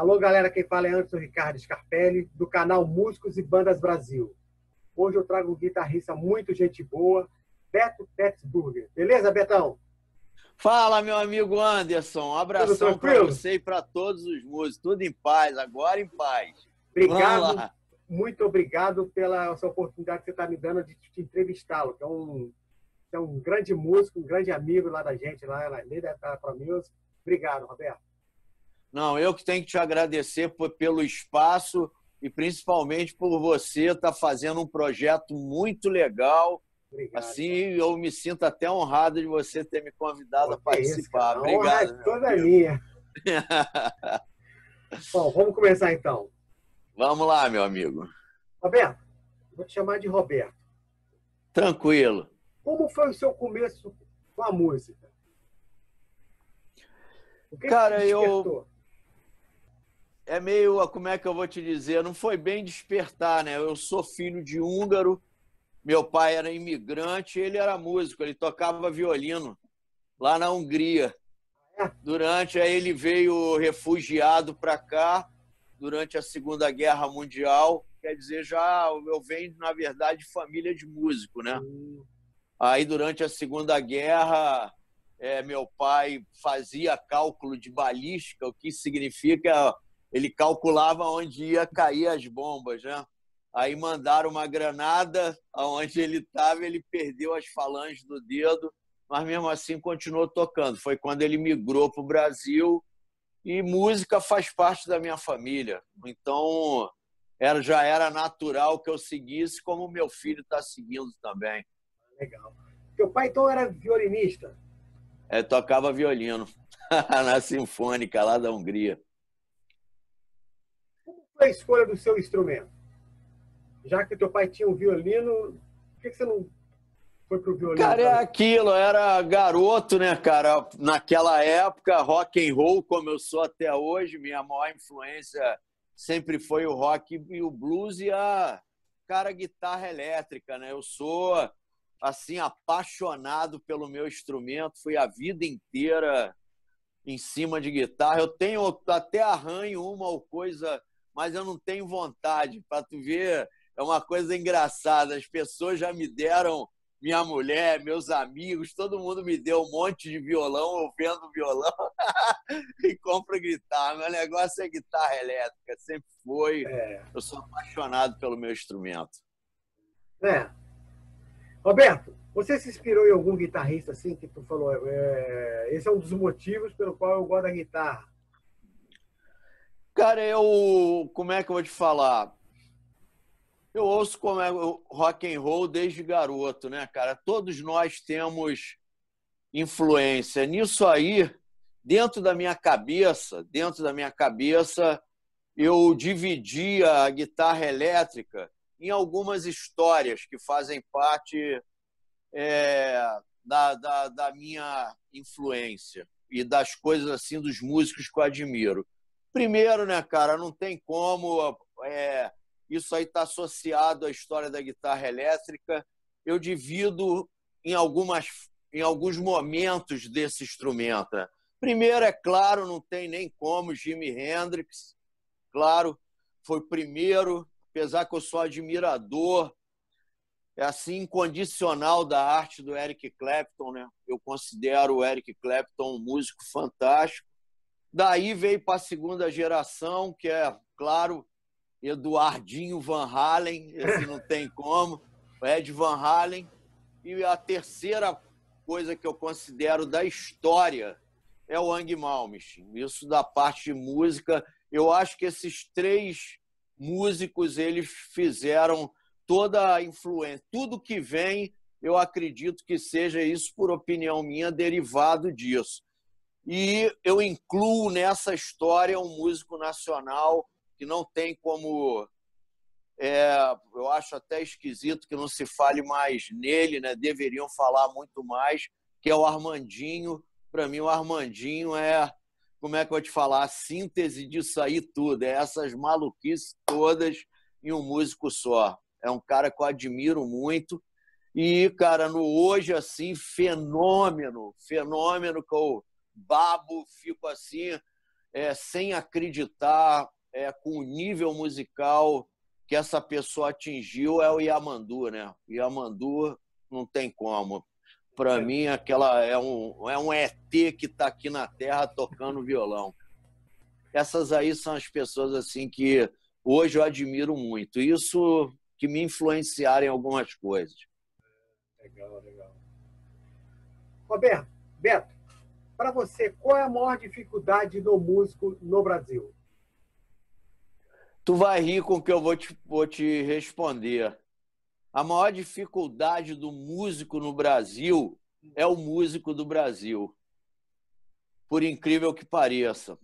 Alô, galera, quem fala é Anderson Ricardo Scarpelli, do canal Músicos e Bandas Brasil. Hoje eu trago um guitarrista muito gente boa, Beto Petzburger. Beleza, Betão? Fala, meu amigo Anderson. Um Tudo abração para tranquilo? você e para todos os músicos. Tudo em paz, agora em paz. Vamos Obrigado, lá. muito obrigado pela essa oportunidade que você está me dando de te entrevistá-lo, que é um grande músico, um grande amigo lá da gente, lá na Lei da Para Music. Obrigado, Roberto. Não, eu que tenho que te agradecer pelo espaço e principalmente por você estar fazendo um projeto muito legal. Obrigado, Assim, cara. eu me sinto até honrado de você ter me convidado Pô, a que isso, cara. participar. A honra é Obrigado, meu toda amigo. minha. Bom, vamos começar então. Vamos lá, meu amigo. Roberto, vou te chamar de Roberto. Tranquilo. Como foi o seu começo com a música? O que te Cara, despertou? é meio, como é que eu vou te dizer? Não foi bem despertar, né? Eu sou filho de húngaro, meu pai era imigrante, ele era músico, ele tocava violino lá na Hungria. É? Aí ele veio refugiado para cá durante a Segunda Guerra Mundial. Quer dizer, já eu venho, na verdade, de família de músico, né? Aí, durante a Segunda Guerra, meu pai fazia cálculo de balística, o que significa ele calculava onde ia cair as bombas, né? Aí mandaram uma granada aonde ele estava, ele perdeu as falanges do dedo, mas mesmo assim continuou tocando. Foi quando ele migrou para o Brasil e música faz parte da minha família. Então, já era natural que eu seguisse, como meu filho está seguindo também. Legal. Teu pai, então, era violinista? Tocava violino na Sinfônica lá da Hungria. Como foi a escolha do seu instrumento? Já que teu pai tinha um violino, por que você não foi pro violino Cara, é também? aquilo, eu era garoto, né, cara? Naquela época, rock and roll, como eu sou até hoje, minha maior influência sempre foi o rock e o blues e a guitarra elétrica, né? Eu sou, assim, apaixonado pelo meu instrumento, fui a vida inteira em cima de guitarra. Eu tenho até arranho uma ou coisa, mas eu não tenho vontade. Para tu ver, é uma coisa engraçada. As pessoas já me deram, minha mulher, meus amigos, todo mundo me deu um monte de violão, eu vendo violão e compro guitarra. Meu negócio é guitarra elétrica, sempre foi. É, Eu sou apaixonado pelo meu instrumento. né? Roberto, você se inspirou em algum guitarrista assim que tu falou? Esse é um dos motivos pelo qual eu gosto da guitarra. Cara, como é que eu vou te falar? Eu ouço rock and roll desde garoto, né, cara? Todos nós temos influência. Nisso aí, dentro da minha cabeça, eu dividia a guitarra elétrica em algumas histórias que fazem parte é, da minha influência e das coisas assim dos músicos que eu admiro. Primeiro, né, cara, não tem como isso aí está associado à história da guitarra elétrica. Eu divido em alguns momentos desse instrumento, né? Primeiro, é claro, não tem nem como, Jimi Hendrix, claro, foi o primeiro, apesar que eu sou admirador assim incondicional da arte do Eric Clapton, né? Eu considero o Eric Clapton um músico fantástico. Daí veio para a segunda geração, que é, claro, Eduardinho Van Halen, esse não tem como, Ed Van Halen. E a terceira coisa que eu considero da história é o Ang Malmsteen. Isso da parte de música, eu acho que esses três músicos eles fizeram toda a influência. Tudo que vem, eu acredito que seja isso, por opinião minha, derivado disso. E eu incluo nessa história um músico nacional que não tem como... eu acho até esquisito que não se fale mais nele, né? Deveriam falar muito mais, que é o Armandinho. Para mim, o Armandinho como é que eu vou te falar, a síntese disso aí tudo, essas maluquices todas em um músico só. É um cara que eu admiro muito. E, cara, no hoje, assim, fenômeno que eu babo, fico assim, sem acreditar com o nível musical que essa pessoa atingiu, é o Yamandu, né? O Yamandu não tem como. Para mim, aquela é um ET que está aqui na Terra tocando violão. Essas aí são as pessoas assim que hoje eu admiro muito. Isso que me influenciaram em algumas coisas. Legal, legal. Roberto, Beto, para você, qual é a maior dificuldade do músico no Brasil? Tu vai rir com o que eu vou te responder. A maior dificuldade do músico no Brasil é o músico do Brasil. Por incrível que pareça.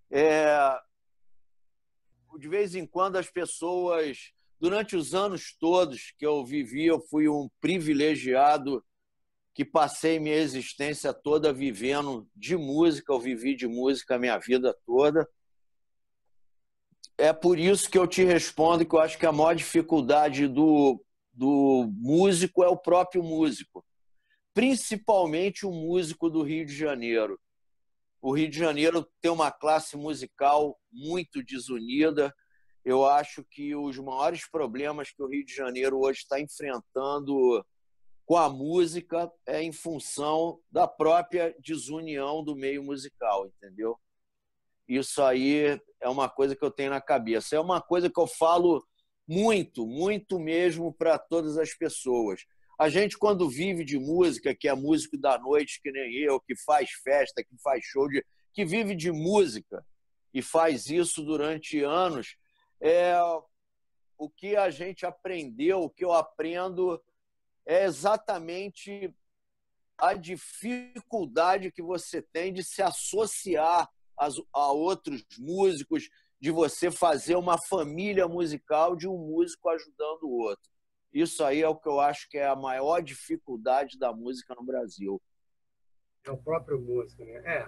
De vez em quando as pessoas, durante os anos todos que eu vivi, eu fui um privilegiado que passei minha existência toda vivendo de música, eu vivi de música a minha vida toda. É por isso que eu te respondo que eu acho que a maior dificuldade do músico é o próprio músico, principalmente o músico do Rio de Janeiro. O Rio de Janeiro tem uma classe musical muito desunida. Eu acho que os maiores problemas que o Rio de Janeiro hoje está enfrentando com a música é em função da própria desunião do meio musical, entendeu? Isso aí é uma coisa que eu tenho na cabeça. É uma coisa que eu falo muito, muito mesmo para todas as pessoas. A gente, quando vive de música, que é músico da noite, que nem eu, que faz festa, que faz show, que vive de música e faz isso durante anos, o que a gente aprendeu, o que eu aprendo é exatamente a dificuldade que você tem de se associar a outros músicos, de você fazer uma família musical de um músico ajudando o outro. Isso aí é o que eu acho que é a maior dificuldade da música no Brasil. É o próprio músico, né?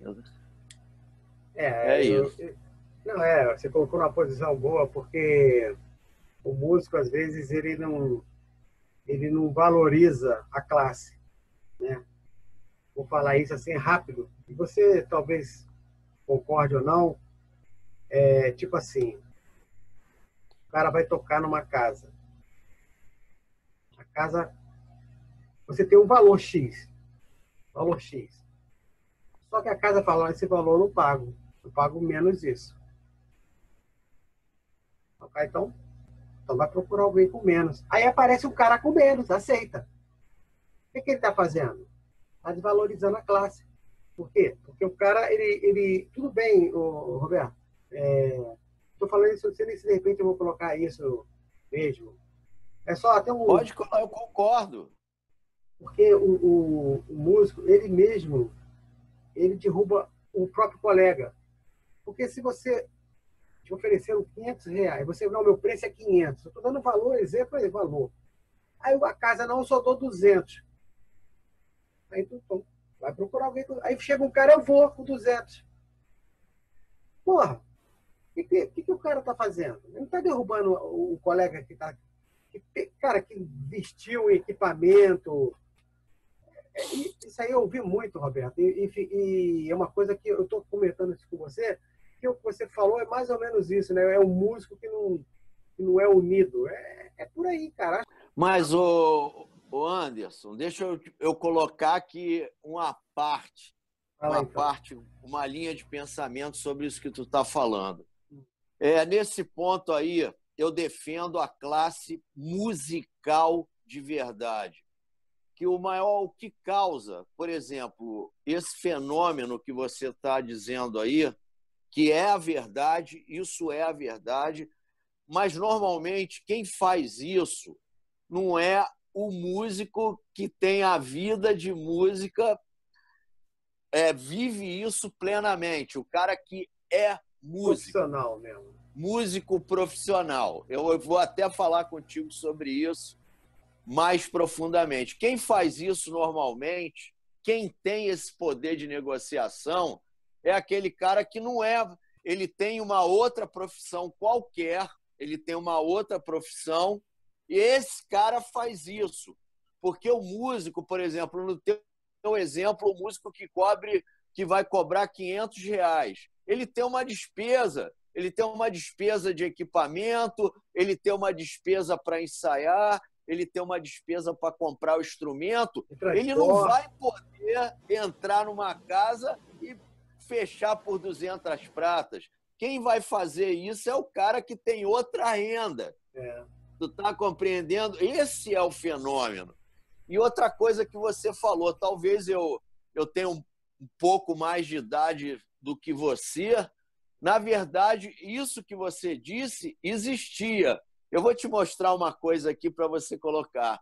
Isso. Não, você colocou numa posição boa, porque o músico, às vezes, ele não valoriza a classe, né? Vou falar isso assim rápido, e você talvez concorde ou não, tipo assim, o cara vai tocar numa casa. A casa, você tem um valor X. Só que a casa fala, esse valor eu não pago menos isso. Ok, então vai procurar alguém com menos. Aí aparece um cara com menos, aceita. O que ele está fazendo? Está desvalorizando a classe. Por quê? Porque o cara, ele tudo bem, Roberto, estou falando isso, não sei nem se de repente eu vou colocar isso mesmo. É só até um... Pode colar, eu concordo. Porque o músico, ele mesmo, ele derruba o próprio colega. Porque se você te ofereceram R$500, você, não, meu preço é 500. Eu estou dando valor, exemplo é valor. Aí a casa, não, eu só dou 200. Aí tu vai procurar alguém. Aí chega um cara, eu vou com 200. Porra, o que o cara está fazendo? Ele não está derrubando o colega que está... Cara, que vestiu o equipamento. Isso aí eu ouvi muito, Roberto. E é uma coisa que eu estou comentando isso com você, que o que você falou é mais ou menos isso, né? É um músico que não é unido. É por aí, cara. Mas, o Anderson, deixa eu colocar aqui uma linha de pensamento sobre isso que tu está falando. Nesse ponto aí, eu defendo a classe musical de verdade. Que o que causa, por exemplo, esse fenômeno que você está dizendo aí, que é a verdade, isso é a verdade, mas normalmente quem faz isso não é o músico que tem a vida de música, vive isso plenamente, o cara que é músico. Profissional mesmo. Músico profissional. Eu vou até falar contigo sobre isso mais profundamente. Quem faz isso normalmente, quem tem esse poder de negociação, é aquele cara que não é... Ele tem uma outra profissão qualquer, ele tem uma outra profissão, e esse cara faz isso. Porque o músico, por exemplo, no teu exemplo, o músico que vai cobrar R$500, ele tem uma despesa. Ele tem uma despesa de equipamento, ele tem uma despesa para ensaiar, ele tem uma despesa para comprar o instrumento. Ele não vai poder entrar numa casa e fechar por 200 pratas. Quem vai fazer isso é o cara que tem outra renda. Tu está compreendendo? Esse é o fenômeno. E outra coisa que você falou, talvez eu tenha um pouco mais de idade do que você. Na verdade, isso que você disse existia. Eu vou te mostrar uma coisa aqui para você colocar.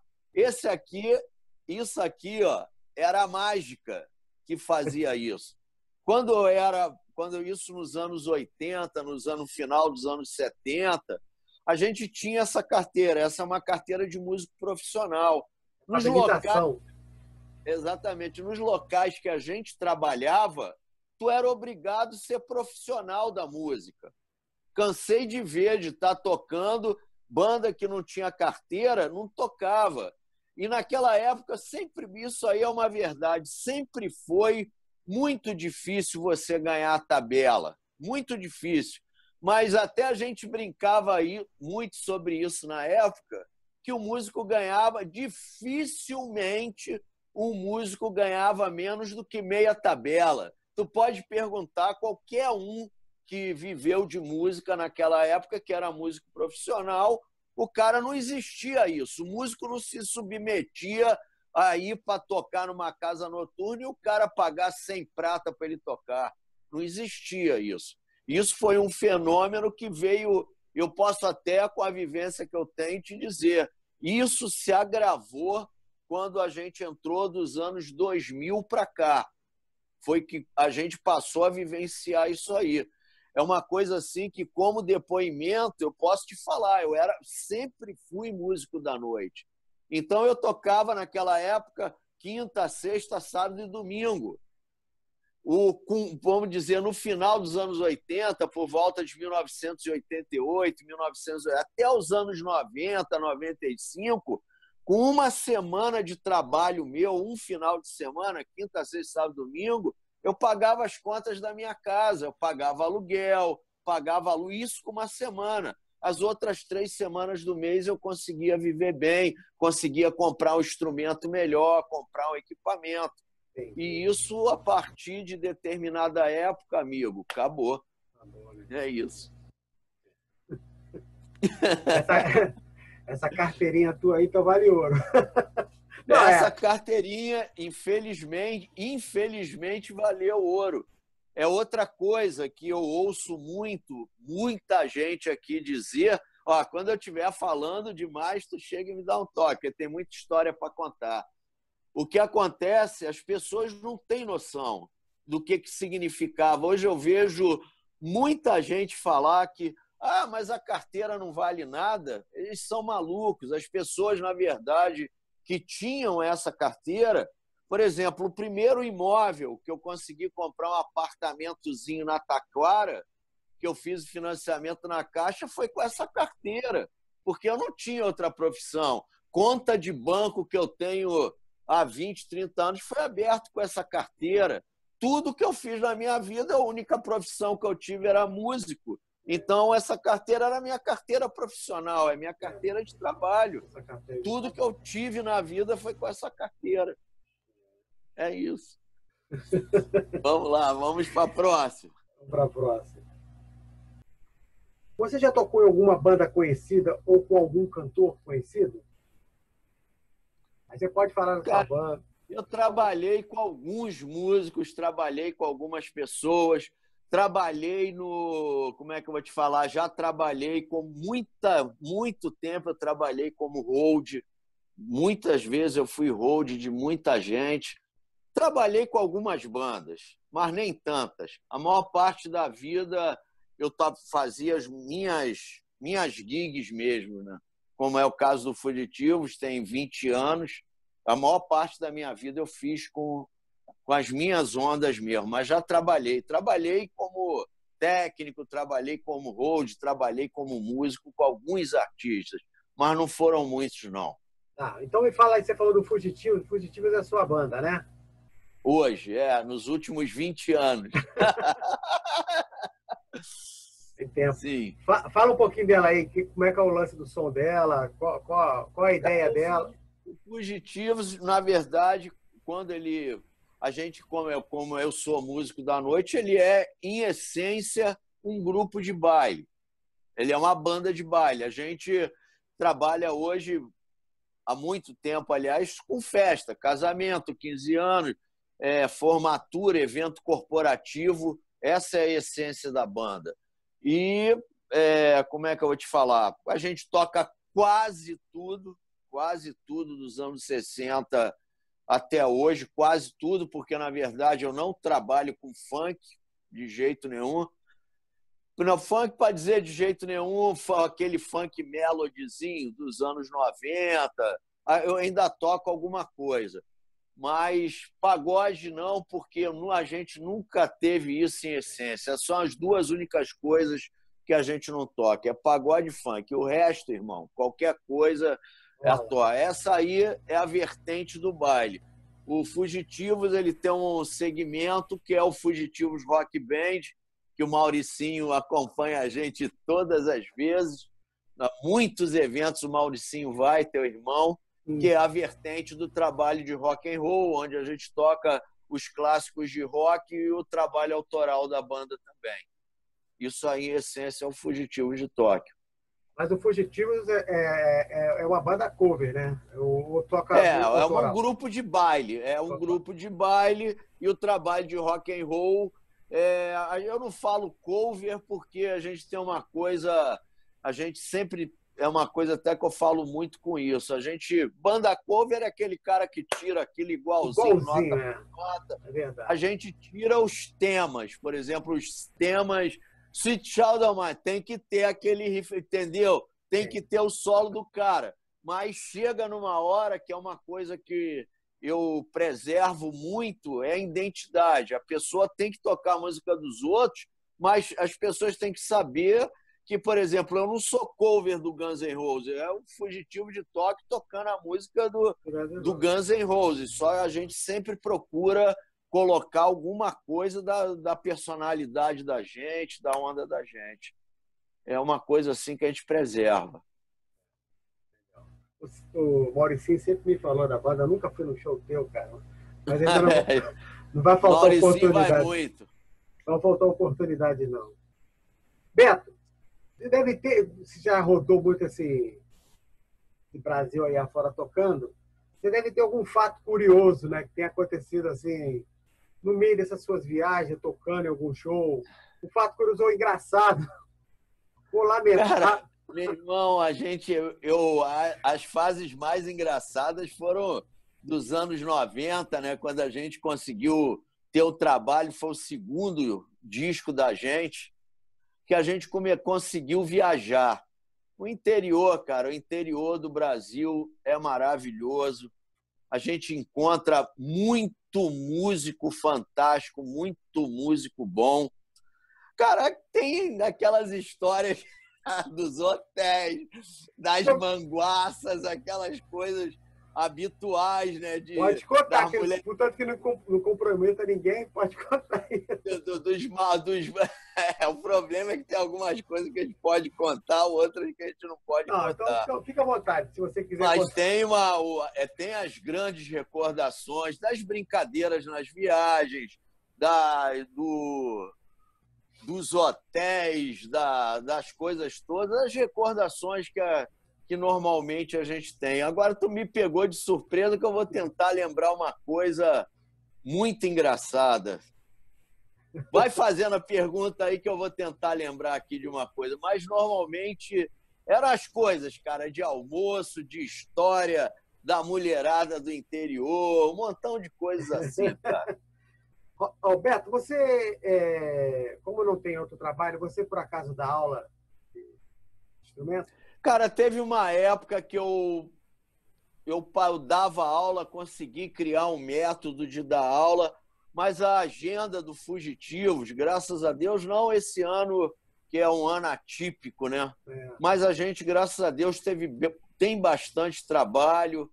Isso aqui, ó, era a mágica que fazia isso. Quando isso nos anos 80, no final dos anos 70, a gente tinha essa carteira. Essa é uma carteira de músico profissional. Nos locais, exatamente, nos locais que a gente trabalhava, tu era obrigado a ser profissional da música. Cansei de ver, de estar tocando, banda que não tinha carteira, não tocava. E naquela época, sempre, isso aí é uma verdade, sempre foi muito difícil você ganhar a tabela. Muito difícil. Mas até a gente brincava aí muito sobre isso na época, que o músico ganhava, dificilmente um músico ganhava menos do que meia tabela. Tu pode perguntar a qualquer um que viveu de música naquela época, que era músico profissional, o cara não existia isso. O músico não se submetia a ir para tocar numa casa noturna e o cara pagar 100 prata para ele tocar. Não existia isso. Isso foi um fenômeno que veio, eu posso até, com a vivência que eu tenho, te dizer, isso se agravou quando a gente entrou dos anos 2000 para cá. Foi que a gente passou a vivenciar isso aí. É uma coisa assim que, como depoimento, eu posso te falar, sempre fui músico da noite. Então, eu tocava naquela época quinta, sexta, sábado e domingo. Vamos dizer, no final dos anos 80, por volta de 1988, 1980, até os anos 90, 95, com uma semana de trabalho meu, um final de semana, quinta, sexta, sábado, domingo, eu pagava as contas da minha casa, eu pagava aluguel, pagava isso com uma semana. As outras 3 semanas do mês eu conseguia viver bem, conseguia comprar um instrumento melhor, comprar um equipamento. E isso, a partir de determinada época, amigo, acabou. É isso. Essa carteirinha tua aí então vale ouro. Essa carteirinha, infelizmente, valeu ouro. É outra coisa que eu ouço muita gente aqui dizer. Ó, quando eu estiver falando demais, tu chega e me dá um toque, porque tem muita história para contar. O que acontece, as pessoas não têm noção do que significava. Hoje eu vejo muita gente falar que mas a carteira não vale nada. Eles são malucos. As pessoas, na verdade, que tinham essa carteira, por exemplo, o primeiro imóvel que eu consegui comprar, um apartamentozinho na Taquara, que eu fiz o financiamento na Caixa, foi com essa carteira, porque eu não tinha outra profissão. Conta de banco que eu tenho há 20, 30 anos foi aberto com essa carteira. Tudo que eu fiz na minha vida, a única profissão que eu tive era músico. Então, essa carteira era a minha carteira profissional, é minha carteira de trabalho. Tudo que eu tive na vida foi com essa carteira. É isso. Vamos lá, vamos para a próxima. Vamos para a próxima. Você já tocou em alguma banda conhecida ou com algum cantor conhecido? Aí você pode falar da sua banda. Eu trabalhei com alguns músicos, trabalhei com algumas pessoas, trabalhei no... Como é que eu vou te falar? Já trabalhei com muito tempo, eu trabalhei como hold. Muitas vezes eu fui hold de muita gente. Trabalhei com algumas bandas, mas nem tantas. A maior parte da vida eu fazia as minhas gigs mesmo, né? Como é o caso do Fugitivos, tem 20 anos. A maior parte da minha vida eu fiz com as minhas ondas mesmo, mas já trabalhei. Trabalhei como técnico, trabalhei como hold, trabalhei como músico com alguns artistas, mas não foram muitos, não. Então me fala aí, você falou do Fugitivos. Fugitivos é a sua banda, né? Hoje, nos últimos 20 anos. Tem tempo. Sim. Fala um pouquinho dela aí, como é que é o lance do som dela, qual a ideia dela? O Fugitivos, na verdade, quando a gente, como eu sou músico da noite, ele é, em essência, um grupo de baile. Ele é uma banda de baile. A gente trabalha hoje, há muito tempo, aliás, com festa, casamento, 15 anos, formatura, evento corporativo. Essa é a essência da banda. E, como é que eu vou te falar? A gente toca quase tudo dos anos 60 até hoje, quase tudo, porque, na verdade, eu não trabalho com funk de jeito nenhum. No funk, para dizer de jeito nenhum, aquele funk melodyzinho dos anos 90, eu ainda toco alguma coisa. Mas pagode não, porque a gente nunca teve isso em essência. São as duas únicas coisas que a gente não toca, é pagode e funk. O resto, irmão, qualquer coisa é a toa. Essa aí é a vertente do baile. O Fugitivos, ele tem um segmento que é o Fugitivos Rock Band, que o Mauricinho acompanha a gente todas as vezes. A muitos eventos o Mauricinho vai, teu irmão, que é a vertente do trabalho de rock and roll, onde a gente toca os clássicos de rock e o trabalho autoral da banda também. Isso aí, em essência, é o Fugitivos de Tóquio. Mas o Fugitivos é uma banda cover, né? Ou toca é um grupo de baile. É um grupo de baile e o trabalho de rock and roll. Eu não falo cover porque a gente tem uma coisa... A gente sempre... É uma coisa até que eu falo muito com isso. Banda cover é aquele cara que tira aquilo igualzinho nota por nota. É verdade. A gente tira os temas. Por exemplo, os temas... Sweet Child of Mine, tem que ter aquele riff, entendeu? Tem que ter o solo do cara. Mas chega numa hora que é uma coisa que eu preservo muito, é a identidade. A pessoa tem que tocar a música dos outros, mas as pessoas têm que saber que, por exemplo, eu não sou cover do Guns N' Roses, é o Fugitivo de Tóquio tocando a música do Guns N' Roses. Só a gente sempre procura colocar alguma coisa da personalidade da gente, da onda da gente. É uma coisa assim que a gente preserva. O Mauricinho sempre me falou da banda, eu nunca fui no show teu, cara. Mas ainda não vai faltar Mauricinho oportunidade. Vai muito. Não vai faltar oportunidade, não. Beto, você já rodou muito esse Brasil aí afora tocando, você deve ter algum fato curioso, né, que tenha acontecido assim, no meio dessas suas viagens, tocando em algum show. Um fato curioso ou engraçado, ou lamentável. Cara, meu irmão, as fases mais engraçadas foram dos anos 90, né, quando a gente conseguiu ter o trabalho, foi o segundo disco da gente, que a gente conseguiu viajar. O interior, cara, o interior do Brasil é maravilhoso. A gente encontra muito músico fantástico, muito músico bom. Cara, tem aquelas histórias dos hotéis, das manguaças, aquelas coisas habituais, né? Pode contar, portanto que não comprometa ninguém, pode contar isso. O problema é que tem algumas coisas que a gente pode contar, outras que a gente não pode contar. Então fica à vontade, se você quiser. Mas tem as grandes recordações das brincadeiras nas viagens, dos hotéis, das coisas todas, as recordações que normalmente a gente tem. Agora tu me pegou de surpresa que eu vou tentar lembrar uma coisa muito engraçada. Vai fazendo a pergunta aí que eu vou tentar lembrar aqui de uma coisa. Mas normalmente eram as coisas, cara, de almoço, de história, da mulherada do interior, um montão de coisas assim, cara. Alberto, você, como não tem outro trabalho, você por acaso dá aula de instrumento? Cara, teve uma época que eu dava aula, consegui criar um método de dar aula, mas a agenda do Fugitivos, graças a Deus, não esse ano, que é um ano atípico, né? Mas a gente, graças a Deus, tem bastante trabalho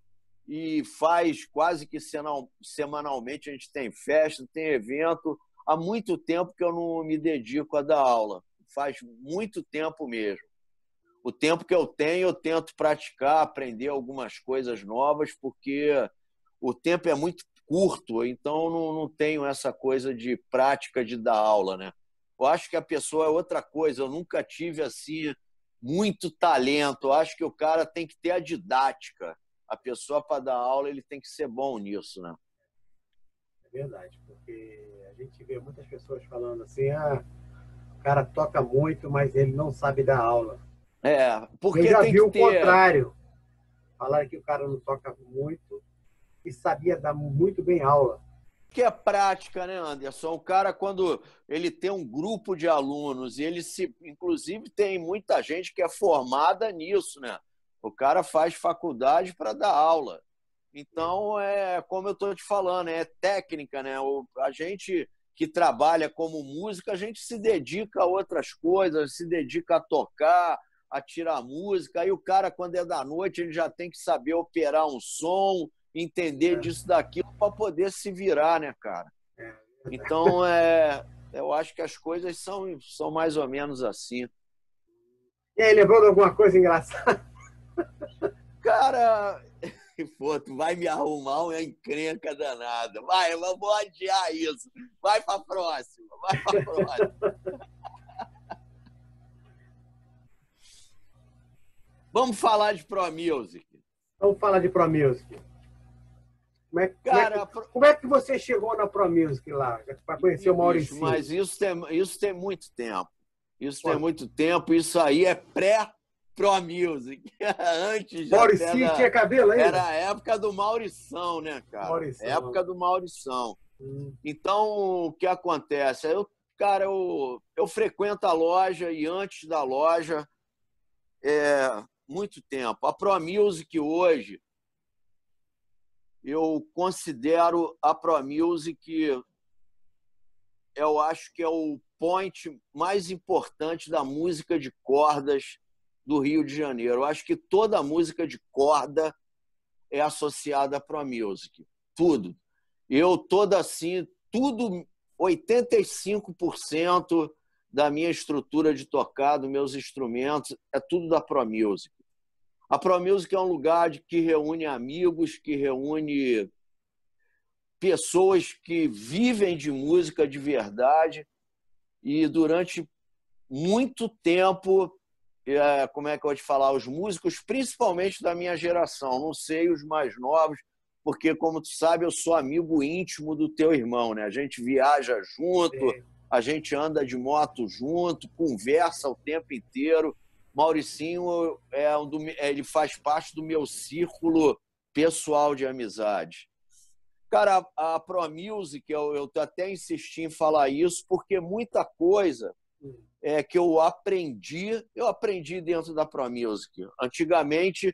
e faz quase que semanalmente, a gente tem festa, tem evento. Há muito tempo que eu não me dedico a dar aula, faz muito tempo mesmo. O tempo que eu tenho, eu tento praticar, aprender algumas coisas novas, porque o tempo é muito curto, então não tenho essa coisa de prática de dar aula, né? Eu acho que a pessoa é outra coisa, eu nunca tive assim muito talento, eu acho que o cara tem que ter a didática. A pessoa, para dar aula, ele tem que ser bom nisso, né? É verdade, porque a gente vê muitas pessoas falando assim, o cara toca muito, mas ele não sabe dar aula. Eu Porque já tem vi que o ter. contrário. Falaram que o cara não toca muito e sabia dar muito bem aula. Que é prática, né, Anderson? O cara, quando ele tem um grupo de alunos, e ele se. Inclusive, tem muita gente que é formada nisso, né? O cara faz faculdade para dar aula. Então, como eu estou te falando, é técnica, né? A gente que trabalha como música, a gente se dedica a outras coisas, se dedica a tocar, a tirar música. Aí o cara, quando é da noite, ele já tem que saber operar um som, entender disso, daquilo, para poder se virar, né, cara? Então, eu acho que as coisas são mais ou menos assim. E aí, lembrou de alguma coisa engraçada? Cara, pô, tu vai me arrumar uma encrenca danada. Vai, eu vou adiar isso. Vai pra próxima, vai pra próxima. Vamos falar de Pro Music. Vamos falar de Pro Music. Cara, Como é que você chegou na Pro Music lá, para conhecer o Mauricinho? mas isso tem muito tempo. Isso tem muito tempo. Isso aí é pré-Pro Music. Antes já Mauricinho tinha cabelo ainda? Era a época do Maurição, né, cara? Maurição. Época do Maurição. Então, o que acontece? Eu frequento a loja e antes da loja, muito tempo. A Pro Music hoje, eu considero a Pro Music, eu acho que é o point mais importante da música de cordas do Rio de Janeiro. Eu acho que toda música de corda é associada à Pro Music. Tudo. Toda assim, tudo, 85% da minha estrutura de tocar, dos meus instrumentos, é tudo da Pro Music. A Pro Music é um lugar que reúne amigos, que reúne pessoas que vivem de música de verdade e durante muito tempo, como é que eu vou te falar, os músicos, principalmente da minha geração, não sei os mais novos, porque, como tu sabe, eu sou amigo íntimo do teu irmão, né? A gente viaja junto, a gente anda de moto junto, conversa o tempo inteiro. Mauricinho ele faz parte do meu círculo pessoal de amizade. Cara, a Pro Music, eu até insisti em falar isso, porque muita coisa que eu aprendi dentro da Pro Music. Antigamente,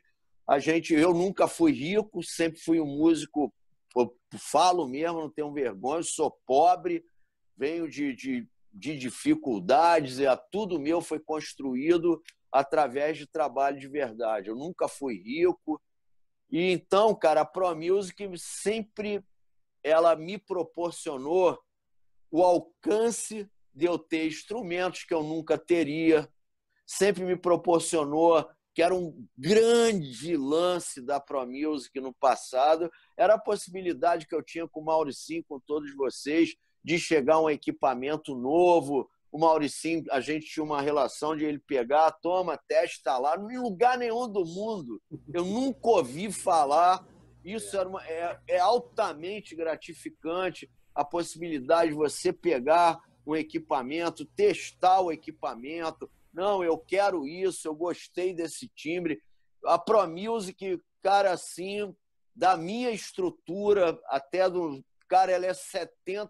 eu nunca fui rico, sempre fui um músico, eu falo mesmo, não tenho vergonha, sou pobre, venho de dificuldades, tudo meu foi construído através de trabalho de verdade. Eu nunca fui rico. E então, cara, a Pro Music sempre ela me proporcionou o alcance de eu ter instrumentos que eu nunca teria, sempre me proporcionou, que era um grande lance da Pro Music no passado, era a possibilidade que eu tinha com o Mauricinho, com todos vocês, de chegar um equipamento novo. O Mauricinho, a gente tinha uma relação de ele pegar, toma, testa lá, em lugar nenhum do mundo. Eu nunca ouvi falar. Isso é altamente gratificante, a possibilidade de você pegar um equipamento, testar o equipamento. Não, eu quero isso, eu gostei desse timbre. A Pro Music, cara, assim, da minha estrutura até do... Cara, ela é 70%,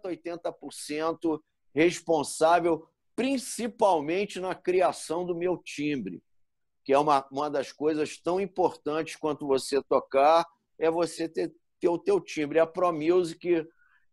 80% responsável, principalmente na criação do meu timbre, que é uma das coisas tão importantes quanto você tocar, é você ter o teu timbre. A Pro Music,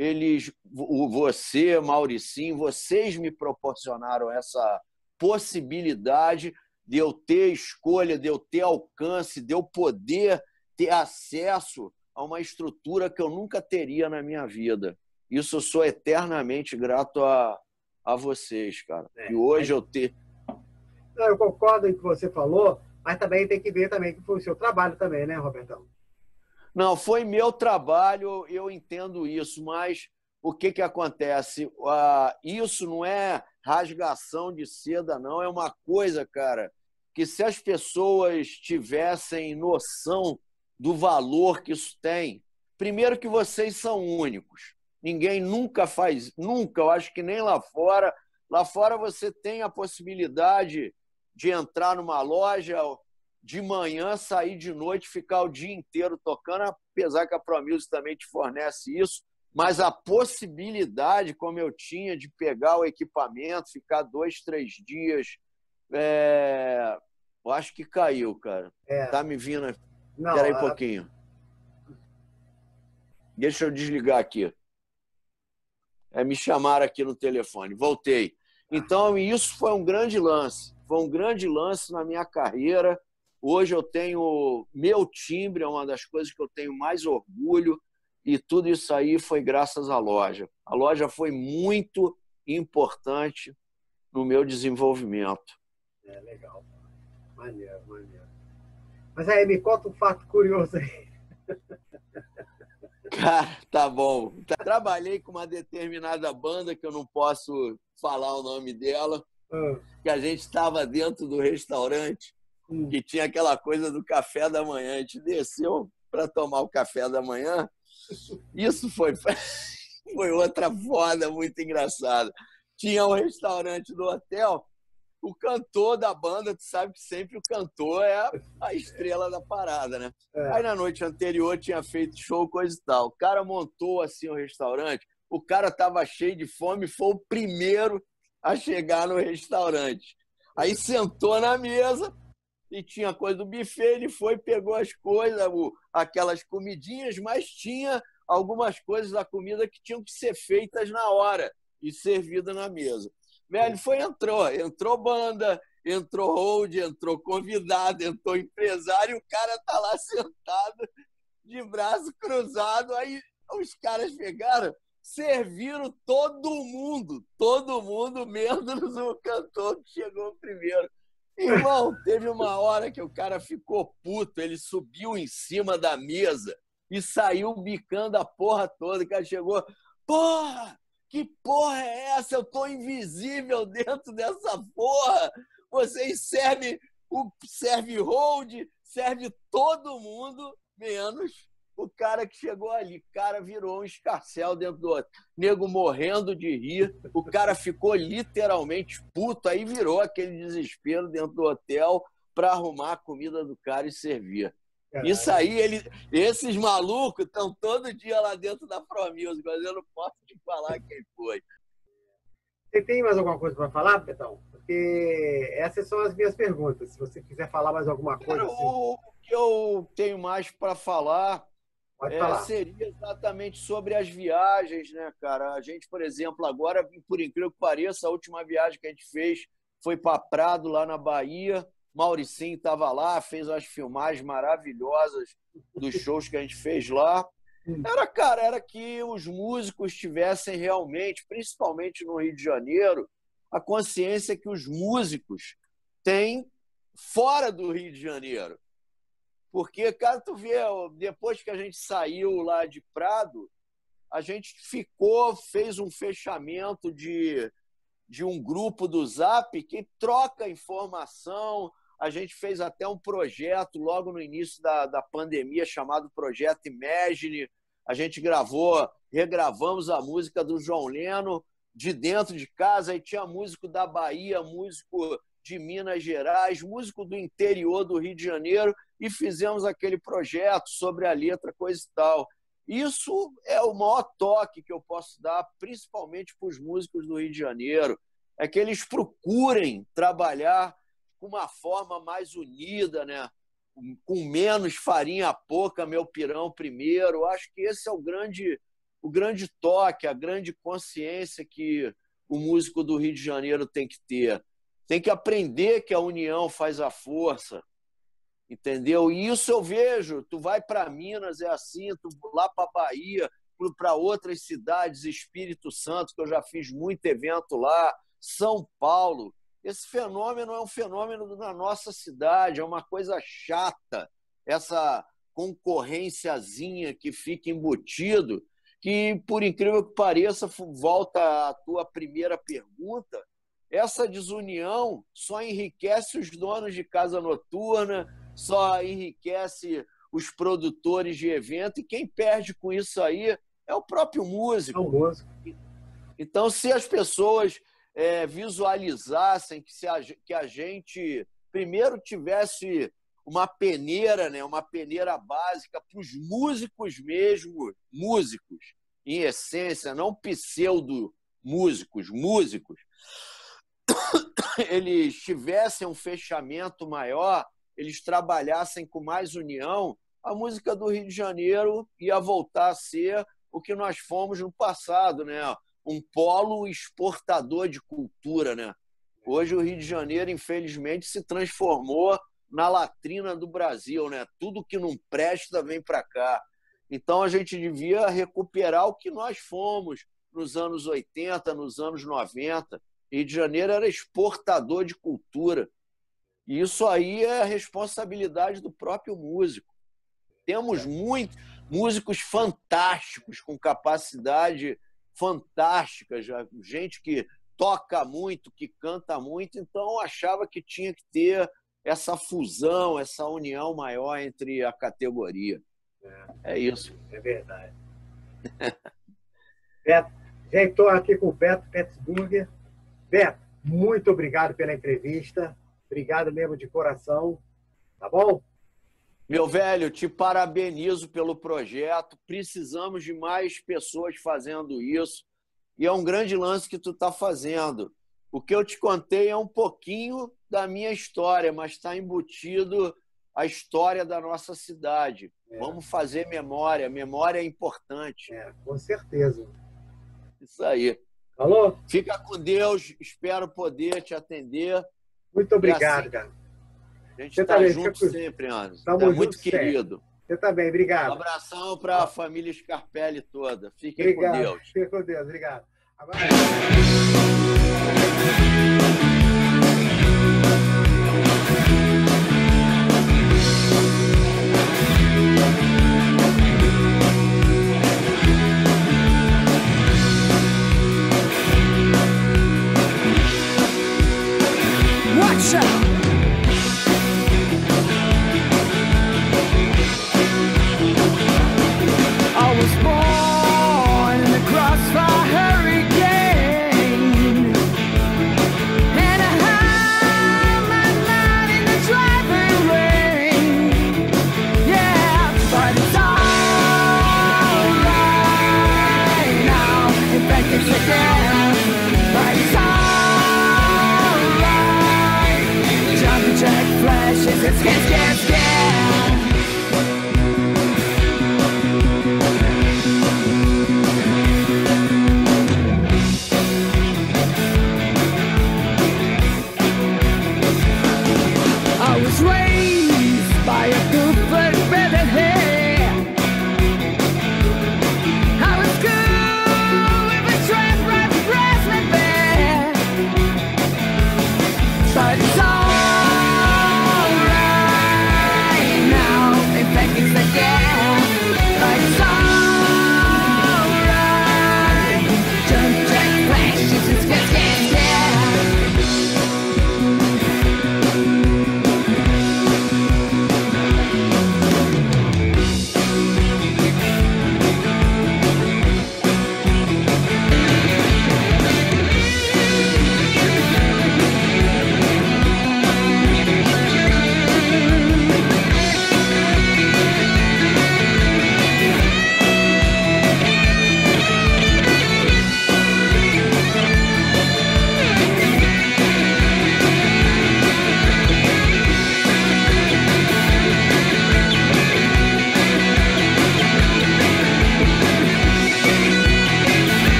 você, Mauricinho, vocês me proporcionaram essa possibilidade de eu ter escolha, de eu ter alcance, de eu poder ter acesso a uma estrutura que eu nunca teria na minha vida. Isso eu sou eternamente grato a vocês, cara. E hoje eu tenho... Eu concordo com o que você falou, mas também tem que ver também que foi o seu trabalho também, né, Robertão? Não, foi meu trabalho, eu entendo isso, mas o que acontece? Isso não é rasgação de seda, não. É uma coisa, cara, que se as pessoas tivessem noção do valor que isso tem, primeiro que vocês são únicos. Ninguém nunca faz, nunca, eu acho que nem lá fora. Lá fora você tem a possibilidade de entrar numa loja de manhã, sair de noite, ficar o dia inteiro tocando, apesar que a ProMusic também te fornece isso, mas a possibilidade, como eu tinha, de pegar o equipamento, ficar 2, 3 dias, eu acho que caiu, cara. Tá me vindo... Espera aí um pouquinho. Deixa eu desligar aqui. Me chamaram aqui no telefone. Voltei. Então, isso foi um grande lance. Foi um grande lance na minha carreira. Hoje eu tenho meu timbre, é uma das coisas que eu tenho mais orgulho, e tudo isso aí foi graças à loja. A loja foi muito importante no meu desenvolvimento. Legal. Maneiro, maneiro. Mas aí, me conta um fato curioso aí. Cara, tá bom. Trabalhei com uma determinada banda, que eu não posso falar o nome dela, que a gente estava dentro do restaurante, que tinha aquela coisa do café da manhã. A gente desceu para tomar o café da manhã. Isso foi outra foda muito engraçada. Tinha um restaurante do hotel, o cantor da banda, tu sabe que sempre o cantor é a estrela da parada, né? Aí na noite anterior tinha feito show, coisa e tal. O cara montou assim o restaurante, o cara tava cheio de fome, foi o primeiro a chegar no restaurante. Aí sentou na mesa e tinha coisa do buffet, ele foi, pegou as coisas, aquelas comidinhas, mas tinha algumas coisas da comida que tinham que ser feitas na hora e servida na mesa. Velho, entrou banda, entrou hold, entrou convidado, entrou empresário, e o cara tá lá sentado, de braço cruzado. Aí os caras pegaram, serviram todo mundo, menos o cantor que chegou primeiro. Irmão, teve uma hora que o cara ficou puto, ele subiu em cima da mesa e saiu bicando a porra toda. O cara chegou, porra! Que porra é essa? Eu tô invisível dentro dessa porra. Vocês serve hold, serve todo mundo, menos o cara que chegou ali. O cara virou um escarcéu dentro do outro. Nego morrendo de rir. O cara ficou literalmente puto. Aí virou aquele desespero dentro do hotel para arrumar a comida do cara e servir. Caralho. Isso aí, esses malucos estão todo dia lá dentro da ProMusic, mas eu não posso te falar quem foi. Você tem mais alguma coisa para falar, Betão? Porque essas são as minhas perguntas. Se você quiser falar mais alguma coisa... Cara, o que eu tenho mais para falar, falar seria exatamente sobre as viagens, né, cara? A gente, por exemplo, agora, por incrível que pareça, a última viagem que a gente fez foi para Prado, lá na Bahia. Mauricinho estava lá, fez umas filmagens maravilhosas dos shows que a gente fez lá. Era que os músicos tivessem realmente, principalmente no Rio de Janeiro, a consciência que os músicos têm fora do Rio de Janeiro. Porque, cara, tu vê, depois que a gente saiu lá de Prado, a gente fez um fechamento de um grupo do Zap que troca informação. A gente fez até um projeto logo no início da pandemia chamado Projeto Imagine. A gente regravamos a música do João Leno de dentro de casa, e tinha músico da Bahia, músico de Minas Gerais, músico do interior do Rio de Janeiro, e fizemos aquele projeto sobre a letra, coisa e tal. Isso é o maior toque que eu posso dar, principalmente para os músicos do Rio de Janeiro, é que eles procurem trabalhar com uma forma mais unida, né? Com menos farinha pouca, meu pirão primeiro. Acho que esse é o grande toque, a grande consciência que o músico do Rio de Janeiro tem que ter. Tem que aprender que a união faz a força. entendeu? E isso eu vejo, tu vai para Minas, é assim, tu lá para Bahia, para outras cidades, Espírito Santo, que eu já fiz muito evento lá, São Paulo. Esse fenômeno é um fenômeno da nossa cidade, é uma coisa chata, essa concorrênciazinha que fica embutido, que, por incrível que pareça, volta à tua primeira pergunta, essa desunião só enriquece os donos de casa noturna, só enriquece os produtores de evento, e quem perde com isso aí é o próprio músico. É o músico. Então, se as pessoas visualizassem que a gente primeiro tivesse uma peneira, né, uma peneira básica para os músicos mesmo, músicos, em essência, não pseudo-músicos, músicos, eles tivessem um fechamento maior, eles trabalhassem com mais união, a música do Rio de Janeiro ia voltar a ser o que nós fomos no passado, né? Um polo exportador de cultura, né? Hoje o Rio de Janeiro, infelizmente, se transformou na latrina do Brasil, né? Tudo que não presta vem para cá. Então a gente devia recuperar o que nós fomos nos anos 80, nos anos 90. Rio de Janeiro era exportador de cultura. E isso aí é a responsabilidade do próprio músico. Temos muitos músicos fantásticos, com capacidade fantástica, gente que toca muito, que canta muito, então achava que tinha que ter essa fusão, essa união maior entre a categoria. É isso. É verdade. Beto, já estou aqui com o Beto Petzburger. Beto, muito obrigado pela entrevista. Obrigado mesmo de coração. Tá bom? Meu velho, te parabenizo pelo projeto. Precisamos de mais pessoas fazendo isso. E é um grande lance que tu está fazendo. O que eu te contei é um pouquinho da minha história, mas está embutido a história da nossa cidade. Vamos fazer memória. Memória é importante. Com certeza. Isso aí. Falou? Fica com Deus. Espero poder te atender. Muito obrigado, assim, cara. A gente está junto sempre, Anderson. É muito querido. Você também, obrigado. Um abração para a família Scarpelli toda. Fiquem com Deus. Fiquem com Deus, obrigado. Agora... Watch out! I was born in the crossfire hurricane, and I had my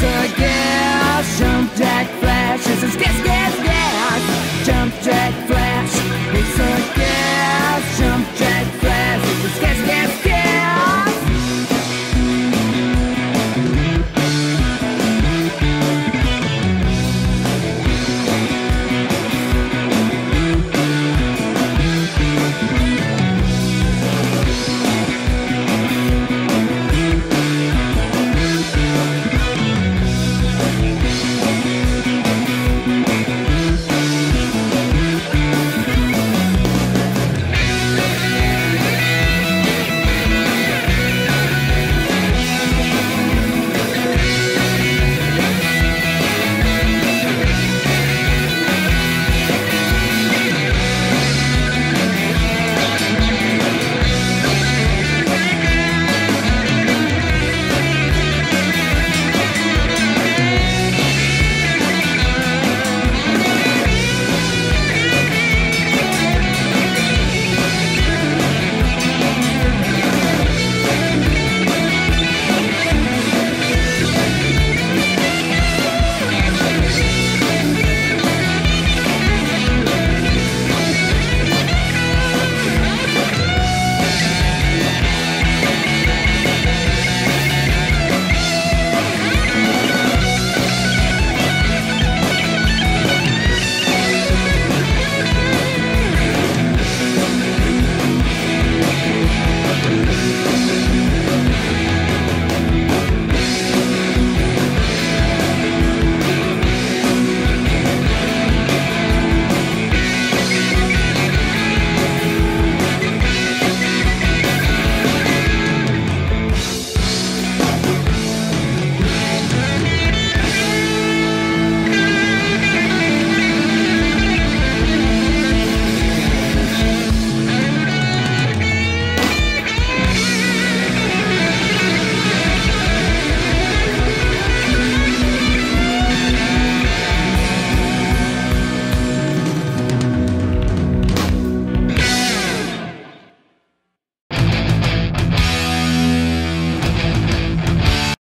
the gas. Jump jack flash. This is gas, gas, gas. Jump jack flash.